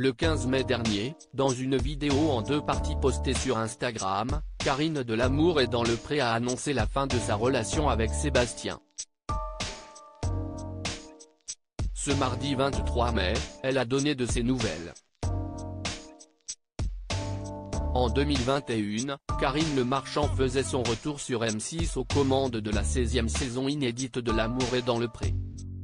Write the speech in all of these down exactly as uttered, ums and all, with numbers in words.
Le quinze mai dernier, dans une vidéo en deux parties postée sur Instagram, Karine de Lamour est dans le pré a annoncé la fin de sa relation avec Sébastien. Ce mardi vingt-trois mai, elle a donné de ses nouvelles. En deux mille vingt et un, Karine Le Marchand faisait son retour sur M six aux commandes de la seizième saison inédite de L'amour est dans le pré.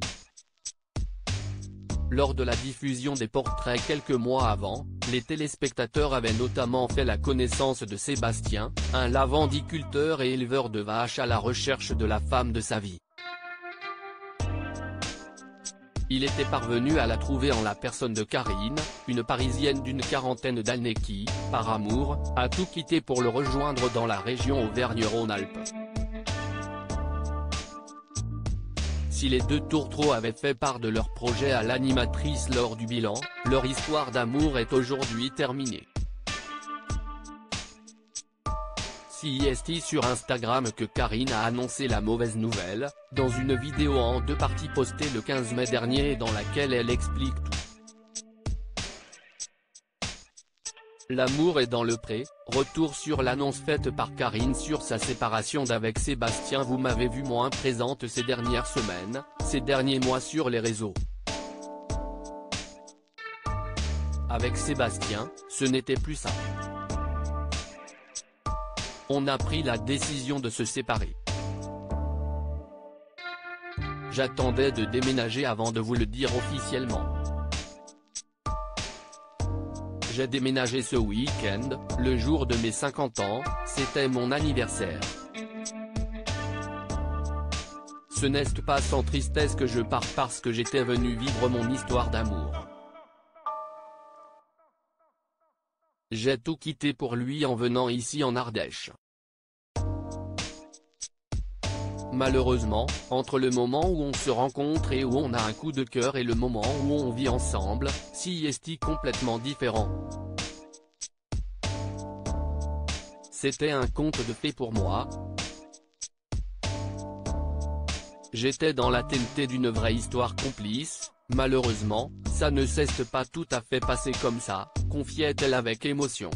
Lors de la diffusion des portraits quelques mois avant, les téléspectateurs avaient notamment fait la connaissance de Sébastien, un lavandiculteur et éleveur de vaches à la recherche de la femme de sa vie. Il était parvenu à la trouver en la personne de Karine, une Parisienne d'une quarantaine d'années qui, par amour, a tout quitté pour le rejoindre dans la région Auvergne-Rhône-Alpes. Si les deux tourtereaux avaient fait part de leur projet à l'animatrice lors du bilan, leur histoire d'amour est aujourd'hui terminée. C I S T sur Instagram que Karine a annoncé la mauvaise nouvelle, dans une vidéo en deux parties postée le quinze mai dernier et dans laquelle elle explique tout. L'amour est dans le pré, retour sur l'annonce faite par Karine sur sa séparation d'avec Sébastien. Vous m'avez vu moins présente ces dernières semaines, ces derniers mois sur les réseaux. Avec Sébastien, ce n'était plus ça. On a pris la décision de se séparer. J'attendais de déménager avant de vous le dire officiellement. J'ai déménagé ce week-end, le jour de mes cinquante ans, c'était mon anniversaire. Ce n'est pas sans tristesse que je pars parce que j'étais venu vivre mon histoire d'amour. J'ai tout quitté pour lui en venant ici en Ardèche. Malheureusement, entre le moment où on se rencontre et où on a un coup de cœur et le moment où on vit ensemble, C I S T complètement différent. C'était un conte de fées pour moi. J'étais dans la l'attente d'une vraie histoire complice, malheureusement, ça ne s'est pas tout à fait passé comme ça, confiait-elle avec émotion.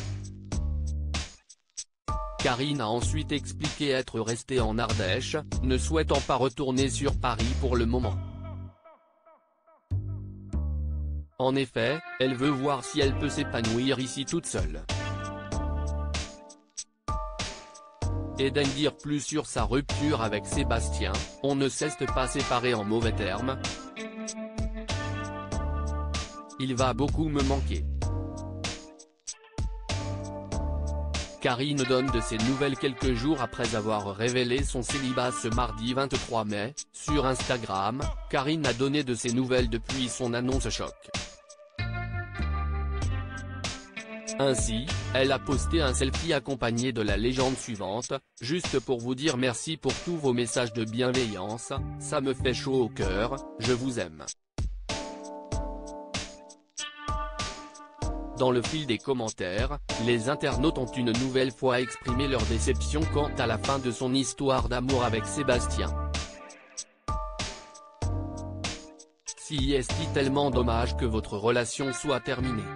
Karine a ensuite expliqué être restée en Ardèche, ne souhaitant pas retourner sur Paris pour le moment. En effet, elle veut voir si elle peut s'épanouir ici toute seule. Et d'en dire plus sur sa rupture avec Sébastien, on ne s'est pas séparé en mauvais termes. Il va beaucoup me manquer. Karine donne de ses nouvelles quelques jours après avoir révélé son célibat ce mardi vingt-trois mai, sur Instagram. Karine a donné de ses nouvelles depuis son annonce choc. Ainsi, elle a posté un selfie accompagné de la légende suivante, « Juste pour vous dire merci pour tous vos messages de bienveillance, ça me fait chaud au cœur, je vous aime ». Dans le fil des commentaires, les internautes ont une nouvelle fois exprimé leur déception quant à la fin de son histoire d'amour avec Sébastien. C I S T tellement dommage que votre relation soit terminée.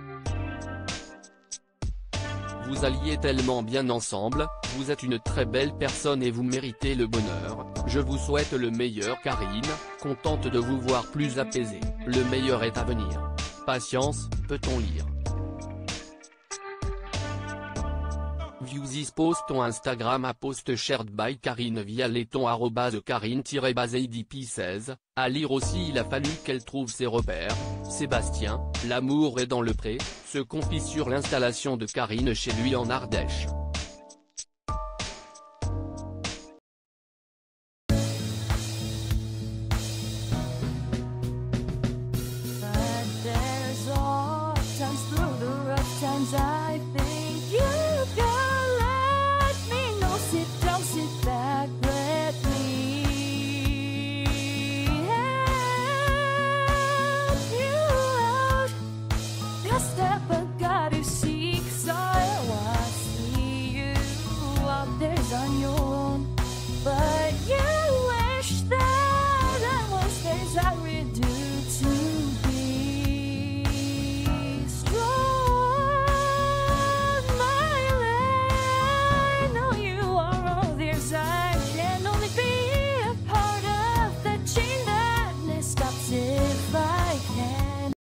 Vous alliez tellement bien ensemble, vous êtes une très belle personne et vous méritez le bonheur, je vous souhaite le meilleur Karine, contente de vous voir plus apaisée, le meilleur est à venir. Patience, peut-on lire. View this post on Instagram à post shared by Karine via letton arobase karine-adp seize, à lire aussi. Il a fallu qu'elle trouve ses repères. Sébastien, l'amour est dans le pré, se confie sur l'installation de Karine chez lui en Ardèche. I think you can let me know, sit down, sit back.